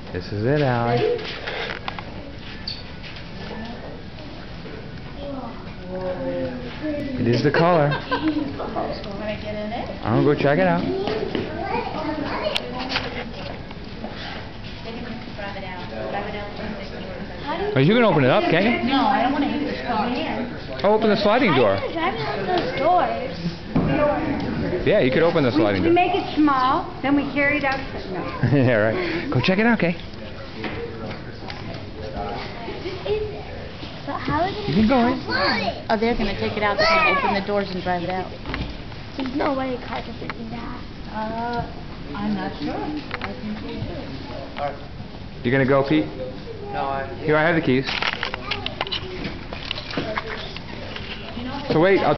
This is it, Allie. It is the color. I'm gonna go check it out. Well, you can open it up, can't you? No, I don't want to hit this car. Oh, open the sliding door. I driving up those doors. Yeah, you could open the sliding We door. make it small, then we carry it out. No. Yeah, right. Go check it out, okay? But how is it? You can go in. Oh, they're going to take it out. They're going to open the doors and drive it out. There's no way a car can fit in that. I'm not sure. I think they do. You gonna go, Pete? No, Here, I have the keys. So wait, I'll